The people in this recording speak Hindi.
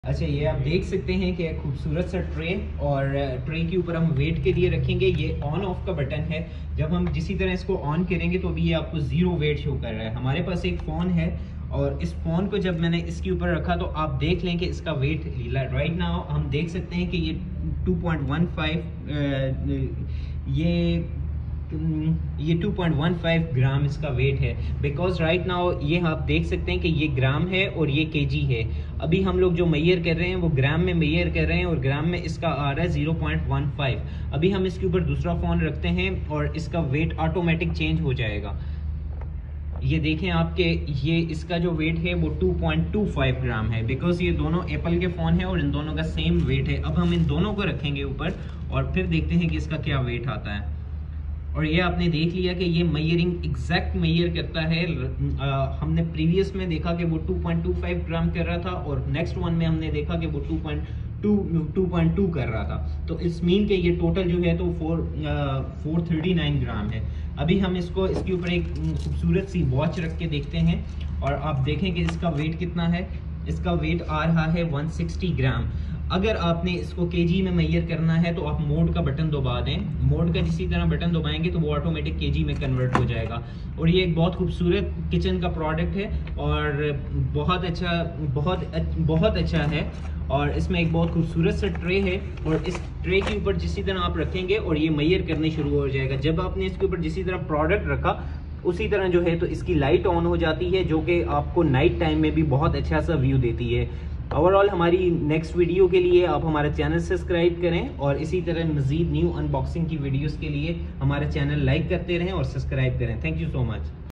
अच्छा, ये आप देख सकते हैं कि एक खूबसूरत सा ट्रे और ट्रे के ऊपर हम वेट के लिए रखेंगे। ये ऑन ऑफ का बटन है। जब हम जिसी तरह इसको ऑन करेंगे तो अभी ये आपको ज़ीरो वेट शो कर रहा है। हमारे पास एक फ़ोन है और इस फ़ोन को जब मैंने इसके ऊपर रखा तो आप देख लें कि इसका वेट राइट नाउ हम देख सकते हैं कि ये 2.15 ये 2.15 ग्राम इसका वेट है। बिकॉज राइट नाउ ये आप देख सकते हैं कि ये ग्राम है और ये केजी है। अभी हम लोग जो मेजर कर रहे हैं वो ग्राम में मेजर कर रहे हैं और ग्राम में इसका आ रहा है 0.15। अभी हम इसके ऊपर दूसरा फ़ोन रखते हैं और इसका वेट ऑटोमेटिक चेंज हो जाएगा। ये देखें आपके ये इसका जो वेट है वो 2.25 ग्राम है। बिकॉज ये दोनों एप्पल के फ़ोन है और इन दोनों का सेम वेट है। अब हम इन दोनों को रखेंगे ऊपर और फिर देखते हैं कि इसका क्या वेट आता है। और ये आपने देख लिया कि ये मेजरिंग एग्जैक्ट मेजर करता है। हमने प्रीवियस में देखा कि वो 2.25 ग्राम कर रहा था और नेक्स्ट वन में हमने देखा कि वो 2.2 कर रहा था। तो इस मीन के ये टोटल जो है तो 439 ग्राम है। अभी हम इसके ऊपर एक खूबसूरत सी वॉच रख के देखते हैं और आप देखें कि इसका वेट कितना है। इसका वेट आ रहा है 160 ग्राम। अगर आपने इसको केजी में मेजर करना है तो आप मोड का बटन दबा दें। मोड का जिसी तरह बटन दबाएंगे तो वो ऑटोमेटिक केजी में कन्वर्ट हो जाएगा। और ये एक बहुत खूबसूरत किचन का प्रोडक्ट है और बहुत अच्छा है। और इसमें एक बहुत खूबसूरत सा ट्रे है और इस ट्रे के ऊपर जिसी तरह आप रखेंगे और ये मेजर करने शुरू हो जाएगा। जब आपने इसके ऊपर जिसी तरह प्रोडक्ट रखा उसी तरह जो है तो इसकी लाइट ऑन हो जाती है, जो कि आपको नाइट टाइम में भी बहुत अच्छा सा व्यू देती है। ओवरऑल हमारी नेक्स्ट वीडियो के लिए आप हमारा चैनल सब्सक्राइब करें और इसी तरह मज़ीद न्यू अनबॉक्सिंग की वीडियोस के लिए हमारा चैनल लाइक करते रहें और सब्सक्राइब करें। Thank you so much.